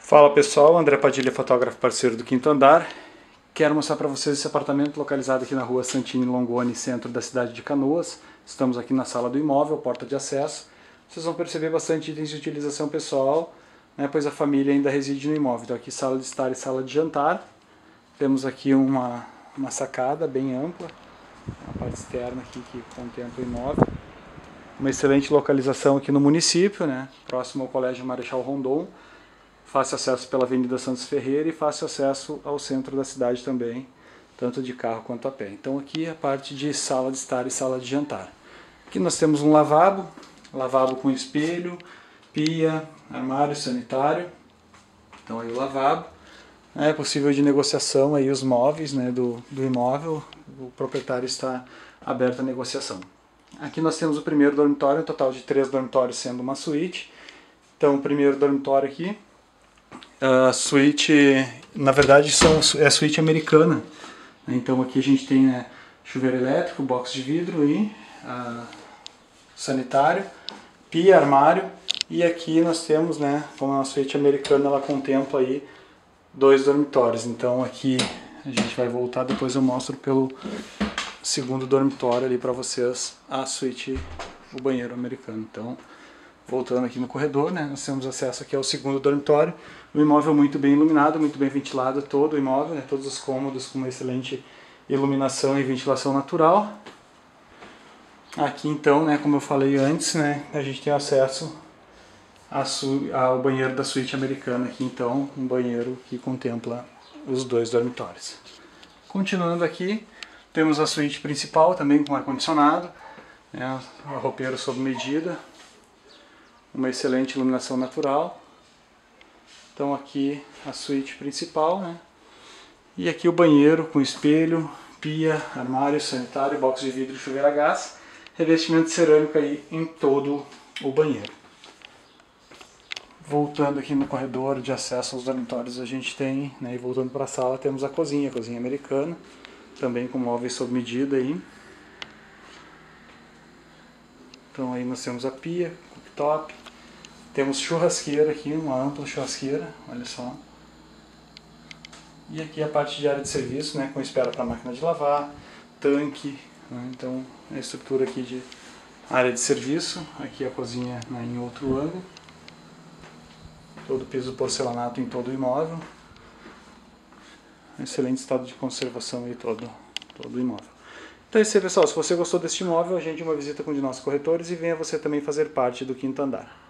Fala pessoal, André Padilha, fotógrafo parceiro do Quinto Andar. Quero mostrar para vocês esse apartamento localizado aqui na rua Santini Longoni, centro da cidade de Canoas. Estamos aqui na sala do imóvel, porta de acesso. Vocês vão perceber bastante itens de utilização pessoal, né, pois a família ainda reside no imóvel. Então aqui sala de estar e sala de jantar. Temos aqui uma sacada bem ampla, a parte externa aqui que contempla o imóvel. Uma excelente localização aqui no município, né, próximo ao Colégio Marechal Rondon. Fácil acesso pela Avenida Santos Ferreira e fácil acesso ao centro da cidade também, tanto de carro quanto a pé. Então aqui é a parte de sala de estar e sala de jantar. Aqui nós temos um lavabo com espelho, pia, armário sanitário. Então aí o lavabo. É possível de negociação aí os móveis, né, do imóvel, o proprietário está aberto à negociação. Aqui nós temos o primeiro dormitório, um total de 3 dormitórios sendo uma suíte. Então o primeiro dormitório aqui. A suíte, na verdade, é a suíte americana. Então aqui a gente tem, né, chuveiro elétrico, box de vidro e sanitário, pia, armário. E aqui nós temos, né, como é uma suíte americana, ela contempla aí 2 dormitórios. Então aqui a gente vai voltar, depois eu mostro pelo segundo dormitório ali para vocês a suíte, o banheiro americano. Então, voltando aqui no corredor, né, nós temos acesso aqui ao segundo dormitório. Um imóvel muito bem iluminado, muito bem ventilado, todo o imóvel, né, todos os cômodos com uma excelente iluminação e ventilação natural. Aqui então, né, como eu falei antes, né, a gente tem acesso ao banheiro da suíte americana aqui, então, um banheiro que contempla os 2 dormitórios. Continuando aqui, temos a suíte principal também com ar-condicionado, né, roupeiro sob medida, uma excelente iluminação natural. Então aqui a suíte principal, né? E aqui o banheiro com espelho, pia, armário sanitário, box de vidro e chuveiro a gás. Revestimento cerâmico aí em todo o banheiro. Voltando aqui no corredor de acesso aos dormitórios a gente tem, né, e voltando para a sala temos a cozinha americana, também com móveis sob medida aí. Então aí nós temos a pia, cooktop. Temos churrasqueira aqui, uma ampla churrasqueira, olha só. E aqui a parte de área de serviço, né, com espera para máquina de lavar, tanque, né, então a estrutura aqui de área de serviço. Aqui a cozinha, né, em outro ângulo. Todo o piso porcelanato em todo o imóvel. Excelente estado de conservação aí todo o imóvel. Então é isso aí, pessoal. Se você gostou deste imóvel, agende uma visita com um de nossos corretores e venha você também fazer parte do Quinto Andar.